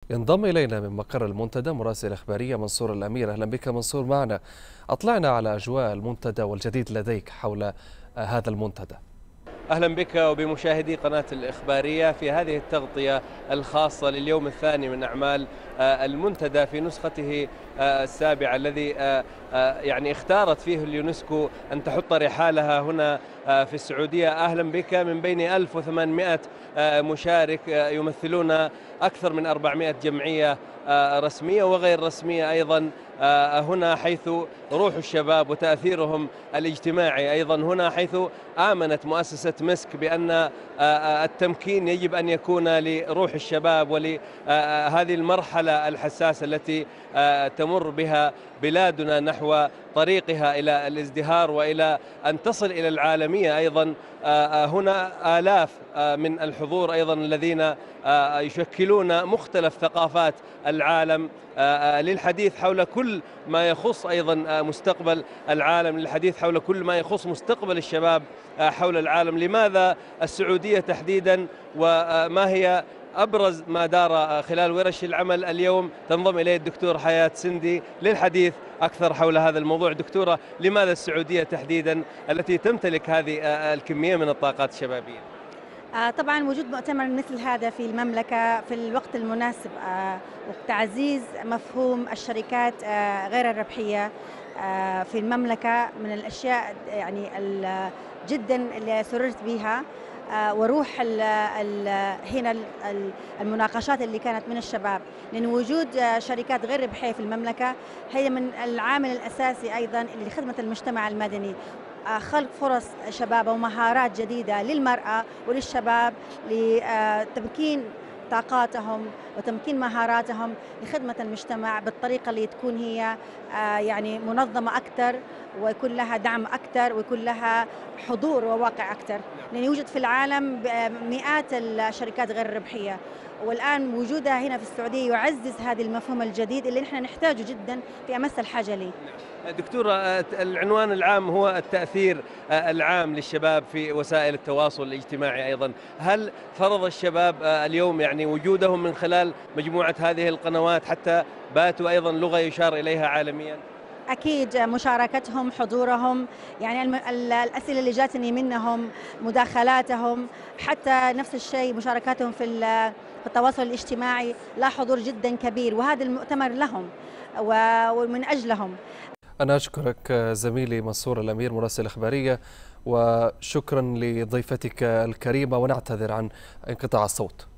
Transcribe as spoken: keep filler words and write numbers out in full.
ينضم إلينا من مقر المنتدى مراسل إخبارية منصور الأمير. أهلا بك منصور معنا. أطلعنا على أجواء المنتدى والجديد لديك حول هذا المنتدى. أهلا بك وبمشاهدي قناة الإخبارية في هذه التغطية الخاصة لليوم الثاني من أعمال المنتدى في نسخته السابعة، الذي يعني اختارت فيه اليونسكو أن تحط رحالها هنا في السعودية. أهلا بك من بين ألف وثمانمئة مشارك يمثلون أكثر من أربعمئة جمعية رسمية وغير رسمية أيضا هنا، حيث روح الشباب وتأثيرهم الاجتماعي أيضا هنا، حيث آمنت مؤسسة مسك بأن التمكين يجب أن يكون لروح الشباب ولهذه المرحلة الحساسة التي تمر بها بلادنا نحو طريقها إلى الازدهار وإلى أن تصل إلى العالمية. أيضا هنا آلاف من الحضور أيضا الذين يشكلون مختلف ثقافات العالم للحديث حول كل ما يخص أيضا مستقبل العالم، للحديث حول كل ما يخص مستقبل الشباب حول العالم. لماذا السعودية تحديدا، وما هي أبرز ما دار خلال ورش العمل اليوم؟ تنضم إليه الدكتور حياة سندي للحديث أكثر حول هذا الموضوع. دكتورة، لماذا السعودية تحديدا التي تمتلك هذه الكمية من الطاقات الشبابية؟ طبعا وجود مؤتمر مثل هذا في المملكة في الوقت المناسب وتعزيز مفهوم الشركات غير الربحية في المملكة من الأشياء يعني جدا اللي سررت بها، وروح ال ال هنا المناقشات اللي كانت من الشباب، لأن وجود شركات غير ربحية في المملكة هي من العامل الأساسي أيضا لخدمة المجتمع المدني، خلق فرص شباب ومهارات جديدة للمرأة وللشباب لتمكين طاقاتهم وتمكين مهاراتهم لخدمة المجتمع بالطريقة اللي تكون هي يعني منظمة أكثر، ويكون لها دعم أكثر، ويكون لها حضور وواقع أكثر، لأن يوجد في العالم مئات الشركات غير الربحية، والآن وجودها هنا في السعودية يعزز هذا المفهوم الجديد اللي نحن نحتاجه جدا في أمس الحاجة ليه. دكتورة، العنوان العام هو التأثير العام للشباب في وسائل التواصل الاجتماعي أيضا. هل فرض الشباب اليوم يعني وجودهم من خلال مجموعة هذه القنوات حتى باتوا أيضا لغة يشار إليها عالميا؟ أكيد مشاركتهم، حضورهم، يعني الأسئلة اللي جاتني منهم، مداخلاتهم، حتى نفس الشيء مشاركاتهم في في التواصل الاجتماعي، لا حضور جدا كبير، وهذا المؤتمر لهم ومن أجلهم. أنا أشكرك زميلي منصور الأمير مراسل إخبارية، وشكرا لضيفتك الكريمة، ونعتذر عن انقطاع الصوت.